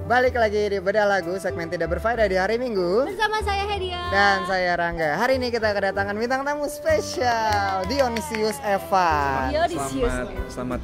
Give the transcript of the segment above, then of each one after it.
Balik lagi di Bedah Lagu, segmen tidak berfaedah di hari Minggu. Bersama saya Hedia Dan saya Rangga. Hari ini kita kedatangan bintang tamu spesial, Dionysius Evan. Selamat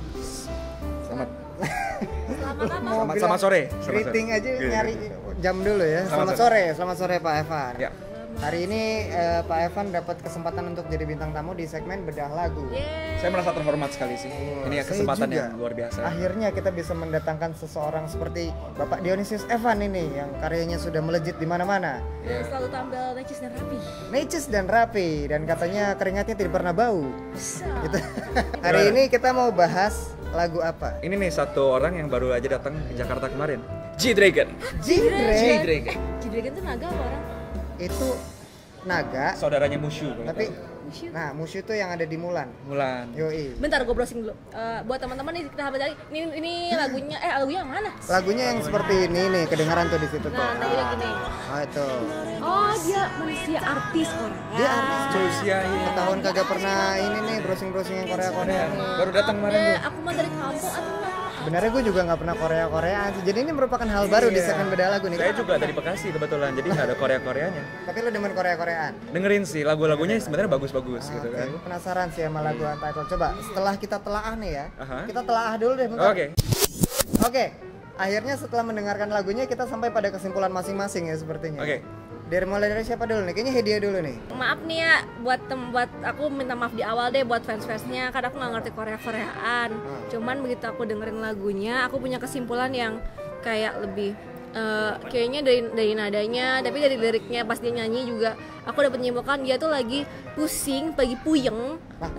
Selamat sore. Greeting aja Iya. nyari jam dulu ya. Selamat sore Pak Evan. Ya. Hari ini Pak Evan dapat kesempatan untuk jadi bintang tamu di segmen Bedah Lagu. Saya merasa terhormat sekali sih. Ini Saya kesempatan juga. yang luar biasa. Akhirnya kita bisa mendatangkan seseorang seperti Bapak Dionysius Evan ini yang karyanya sudah melejit di mana-mana. yang selalu tampil necis dan rapi. Necis dan rapi dan katanya keringatnya tidak pernah bau. Bisa. Gitu. Hari ini kita mau bahas lagu apa? Ini nih satu orang yang baru aja datang ke Jakarta kemarin. G-Dragon. G-Dragon. G-Dragon. G-Dragon tuh naga apa orang? Itu naga, Saudaranya Mushu. kalau tapi tahu. Mushu itu yang ada di Mulan. Mulan. Yoi. Bentar, gue browsing dulu. Buat teman-teman nih kita cari. Ini lagunya, lagunya yang mana? Lagunya yang seperti ini nih, kedengaran tuh di situ tuh. Nah, tadi dia gini. Oh itu. Oh, dia manusia artis orang. Dia artis cuy. Usia ini. Ketahuan kagak pernah ini nih browsing yang Korea-Korea nih. Baru datang kemarin tuh. Aku mah dari kampung atau Sebenarnya gue juga nggak pernah Korea-Koreaan sih. Jadi ini merupakan hal baru di Iya. segmen Bedah Lagu nih. Saya juga dari Bekasi kebetulan, jadi nggak ada Korea-Koreanya. Tapi lo demen Korea-Koreaan? Dengerin sih lagu-lagunya sebenarnya bagus-bagus gitu Oke, kan. gue penasaran sih sama lagu Untitled. Coba setelah kita telaah nih ya. Aha. Kita telaah dulu deh bentar. Oke. Oke. Akhirnya setelah mendengarkan lagunya kita sampai pada kesimpulan masing-masing ya sepertinya. Oke. Mulai dari siapa dulu nih? Kayaknya Hedia dulu nih. maaf nih ya buat aku minta maaf di awal deh buat fans-fansnya karena aku nggak ngerti Korea-Koreaan. Cuman begitu aku dengerin lagunya, aku punya kesimpulan yang kayak lebih kayaknya dari nadanya, tapi dari liriknya pas dia nyanyi juga aku dapat menyimpulkan dia tuh lagi pusing, lagi puyeng.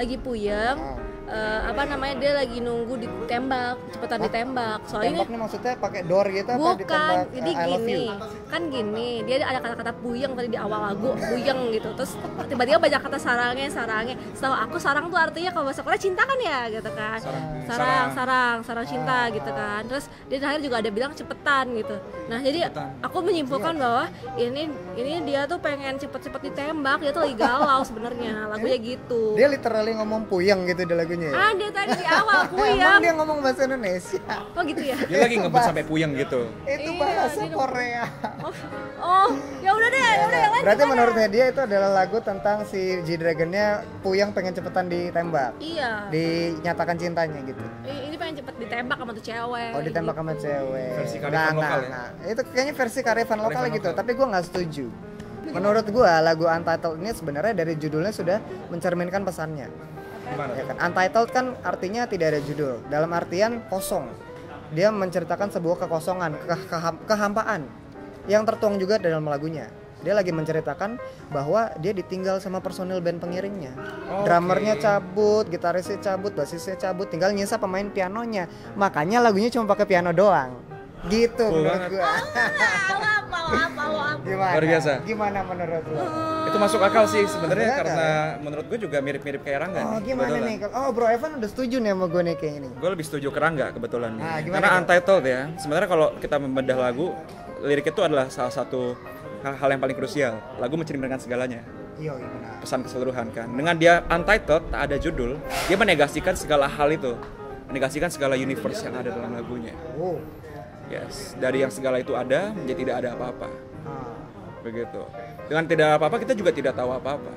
Dia lagi nunggu ditembak, cepetan ditembak. Soalnya Tembaknya maksudnya pakai door gitu apa bukan, ditembak? jadi I love gini, you? kan gini, dia ada kata-kata puyeng tadi di awal lagu, puyeng gitu, terus tiba-tiba banyak kata sarangnya, setahu aku sarang tuh artinya kalau bahasa Korea cinta kan ya, gitu kan, sarang cinta gitu kan, terus dia terakhir juga ada bilang cepetan gitu, nah jadi aku menyimpulkan bahwa ini dia tuh pengen cepet-cepet ditembak, dia tuh lagi galau sebenarnya, lagunya gitu. Dia literally ngomong puyeng gitu di lagunya ya? Ada tadi di awal Emang puyeng, dia ngomong bahasa Indonesia? oh gitu ya. Dia lagi ngebut sampai puyeng gitu. Itu Iya, bahasa dia- Korea. Oh, ya udah deh, yang lain. Berarti gimana? menurut Hedia itu adalah lagu tentang si G-Dragonnya puyeng pengen cepetan ditembak, Iya. dinyatakan cintanya gitu. Ini pengen cepet ditembak sama tuh cewek. Oh ditembak gitu. sama cewek. Versi kearifan lokal ya? Itu kayaknya versi kearifan lokal Kearifan gitu, lokal. tapi gue nggak setuju. Menurut gue lagu Untitled ini sebenarnya dari judulnya sudah mencerminkan pesannya. Gimana? Ya kan? Untitled kan artinya tidak ada judul. Dalam artian kosong. Dia menceritakan sebuah kekosongan, kehampaan yang tertuang juga dalam lagunya. Dia lagi menceritakan bahwa dia ditinggal sama personil band pengiringnya. Oke. Drummernya cabut, gitarisnya cabut, basisnya cabut, tinggal nyisa pemain pianonya. Makanya lagunya cuma pakai piano doang. Gitu Cool menurut banget. gua. Apa. Gimana? Luar biasa. Gimana menurut lo? Itu masuk akal sih sebenarnya Masuk akal, karena menurut gue juga mirip-mirip kayak Rangga. Oh, nih, gimana kebetulan. nih? Oh, Bro Evan udah setuju nih sama gue nih kayak ini. Gue lebih setuju ke Rangga kebetulan nih. Ah, gimana Karena tuh? Untitled ya. Sebenarnya kalau kita membedah lagu, lirik itu adalah salah satu hal yang paling krusial. Lagu mencerminkan segalanya, Iya, benar. pesan keseluruhan kan. Dengan dia Untitled, tak ada judul, dia menegasikan segala hal itu. Menegasikan segala universe yang ada dalam lagunya. Oh. Yes, dari yang segala itu ada menjadi tidak ada apa-apa. Ah. Begitu. Dengan tidak ada apa-apa, kita juga tidak tahu apa-apa.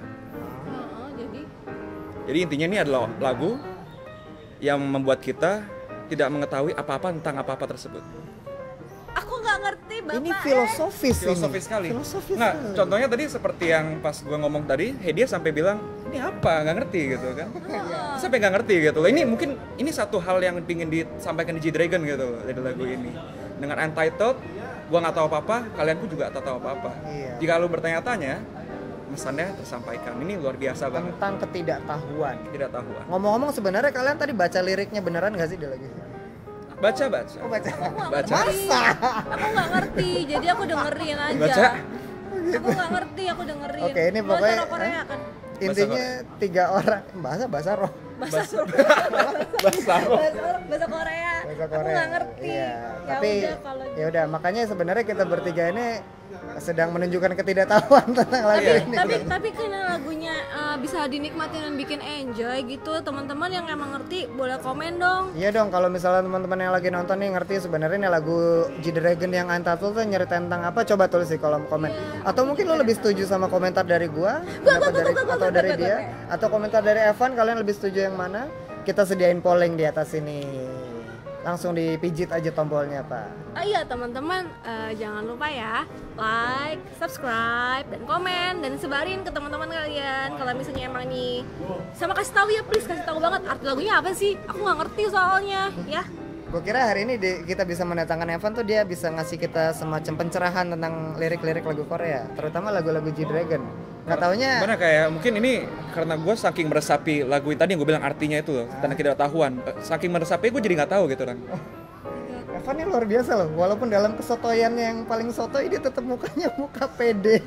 Jadi intinya ini adalah lagu yang membuat kita tidak mengetahui apa-apa tentang apa-apa tersebut. Aku nggak ngerti bapak. Ini filosofis Filosofis sekali. Filosofis Nah, sekali. contohnya tadi seperti yang pas gua ngomong tadi, Hedia sampai bilang, ini apa? Nggak ngerti gitu kan. Sampai nggak ngerti gitu loh. Ini mungkin ini satu hal yang ingin disampaikan di G-Dragon gitu loh, dari lagu ini. Dengan Untitled, gua nggak tahu apa-apa, kalian pun juga tak tahu apa-apa. Iya. Jika lu bertanya-tanya, pesannya tersampaikan. Ini luar biasa banget. Tentang ketidaktahuan. Tidak tahu. Ngomong-ngomong sebenarnya kalian tadi baca liriknya beneran gak sih di lagu ini? Baca. Oh, baca. Baca. Masa? Aku nggak ngerti, jadi aku dengerin aja. Baca. Aku nggak ngerti, aku dengerin. Oke, ini Bahasa pokoknya- Korea kan. Intinya 3 orang bahasa roh. Bahasa Bahasa. bahasa Korea. Bahasa Aku Korea. nggak ngerti. Iya. Ya Tapi udah kalau ya udah makanya sebenarnya kita bertiga ini sedang menunjukkan ketidaktahuan tentang lagu ini. Tapi karena lagunya bisa dinikmatin dan bikin enjoy gitu, teman-teman yang emang ngerti boleh komen dong. Iya dong, kalau misalnya teman-teman yang lagi nonton nih ngerti sebenarnya nih lagu G-Dragon yang Untitled tuh nyeritain tentang apa, coba tulis di kolom komen. Atau mungkin lo lebih setuju sama komentar dari gua, atau dari dia, atau komentar dari Evan, kalian lebih setuju yang mana? Kita sediain polling di atas ini. Langsung dipijit aja tombolnya, Pak. Oh iya teman-teman, jangan lupa ya like, subscribe, dan komen, dan sebarin ke teman-teman kalian. Kalau misalnya emang nih, sama kasih tahu ya, please kasih tahu banget arti lagunya apa sih? Aku nggak ngerti soalnya, ya. Gue kira hari ini kita bisa mendatangkan Evan tuh dia bisa ngasih kita semacam pencerahan tentang lirik-lirik lagu Korea, terutama lagu-lagu G-Dragon. Nggak taunya. Mana kayak mungkin ini karena gue saking meresapi lagu tadi yang gue bilang artinya itu loh, tentang ketidaktahuan. Saking meresapi gue jadi nggak tahu gitu kan. Evan ini luar biasa loh, walaupun dalam kesotoyannya yang paling sotoy dia tetap mukanya muka pede.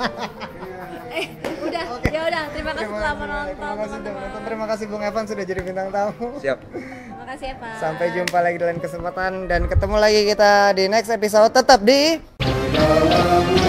Udah, ya udah. Terima kasih telah menonton. Terima kasih Bung Evan sudah jadi bintang tamu. Siap. Terima kasih ya Pak. Sampai jumpa lagi di lain kesempatan dan ketemu lagi kita di next episode, tetap di